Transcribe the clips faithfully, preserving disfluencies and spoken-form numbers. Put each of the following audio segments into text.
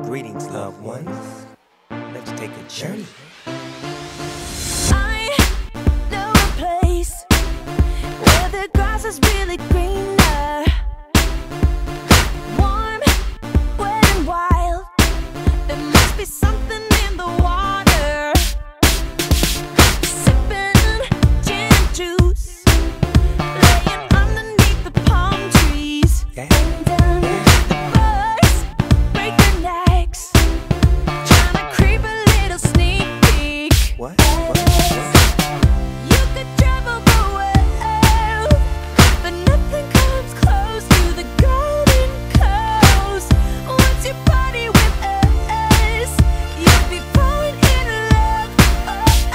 Greetings, loved ones. Let's take a journey. I know a place where the grass is really greener, warm, wet and wild. There must be something in the water. Sipping gin and juice, laying underneath the palm trees. Yeah. And um, the birds break their necks, trying to creep a little sneak peek. What? What? What? You could travel the world, but nothing comes close to the Golden Coast. Once you party with us, you'll be falling in love. Oh,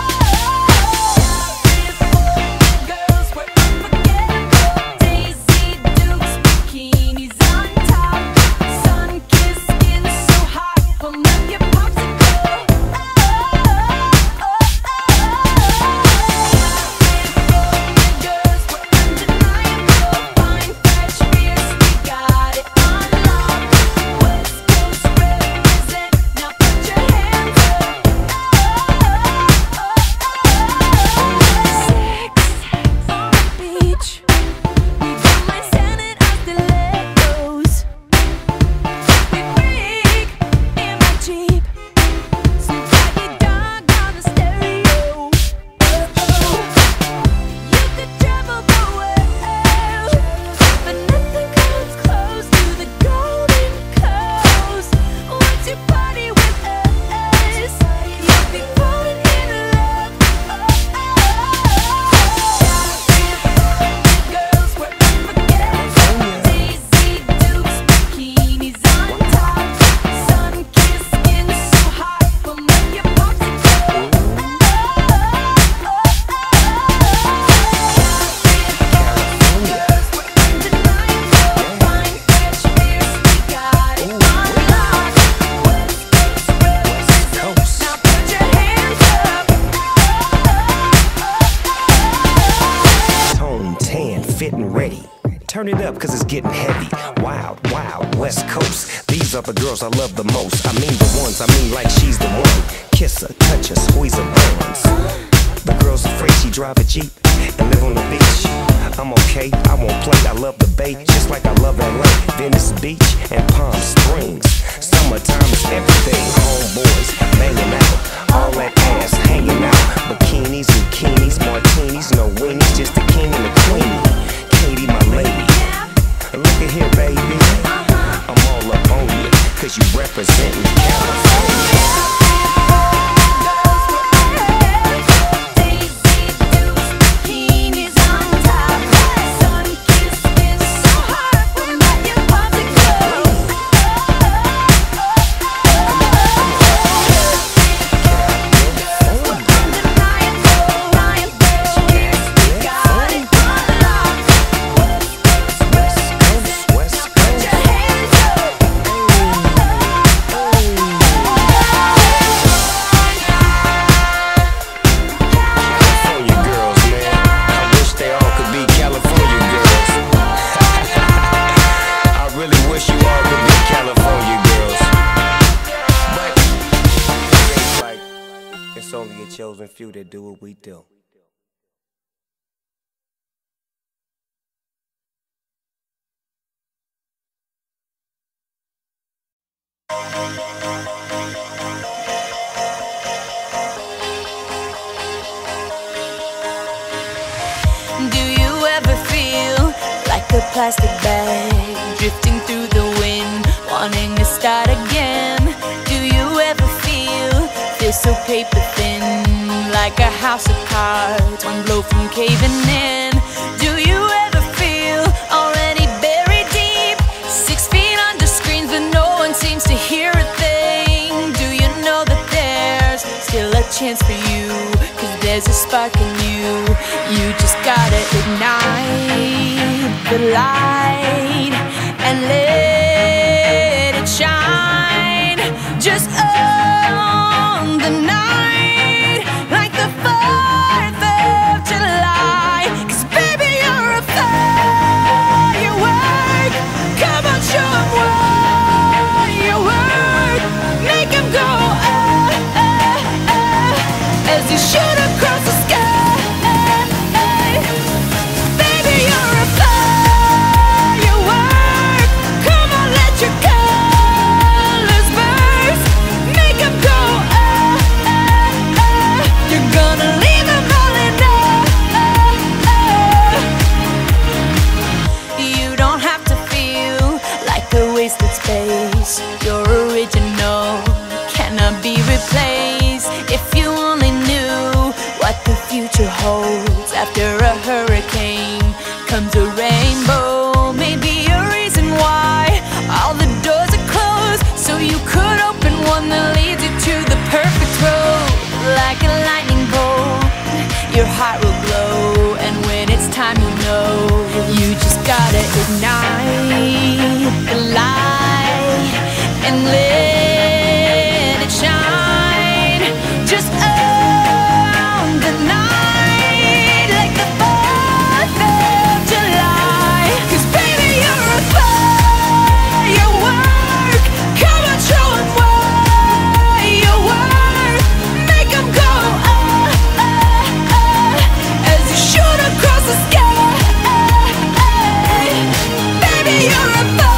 oh, oh. Girls were unforgettable. Daisy Dukes, bikinis on top, sun-kissed skin so hot. Pull up your popsicle. Oh, oh, oh. Girls were undeniable. Fine, fresh, fierce, we got it on lock. West Coast represent. Now put your hands up. Sex on the beach. We don't mind standing out the Legos. We freak in my Jeep. Snoop Doggy Dogg on the stereo. You could travel the world, but nothing comes close to the Golden Coast. Once you party with us, you'll be falling in love. Girls were unforgettable. Daisy Dukes, bikinis on top, sun-kissed skin so hot. Pull up your popsicle. Girls were undeniable. Fine, fresh, fierce, we got it on lock. West Coast represent. Now put your hands up. Tone tan, fit and ready. Turn it up, cause it's getting heavy. Wild, wild, West Coast. These are the girls I love the most. I mean the ones, I mean like she's the one. Kiss her, touch her, squeeze her bones. The girl's afraid she drive a Jeep and live on the beach. I'm okay, I won't play, I love the bay, just like I love L A, Venice Beach and Palm Springs. Summertime is everything, homeboys banging out, all that ass hanging out. Bikinis, zucchinis, martinis, no weenies, just the king and the queenie. Katie, my lady, look at here, baby, I'm all up on you, cause you representin' California. It's only a chosen few that do what we do. Do you ever feel like a plastic bag drifting through the wind, wanting to start again? Do you ever feel this so paper thin, like a house of cards, one blow from caving in? Do you ever feel already buried deep, six feet under screens but no one seems to hear a thing? Do you know that there's still a chance for you, cause there's a spark in you? You just gotta ignite the light and let it shine. Just own the night like the fourth of July. Cause baby, you're a firework. Come on, show 'em what you're worth. apart.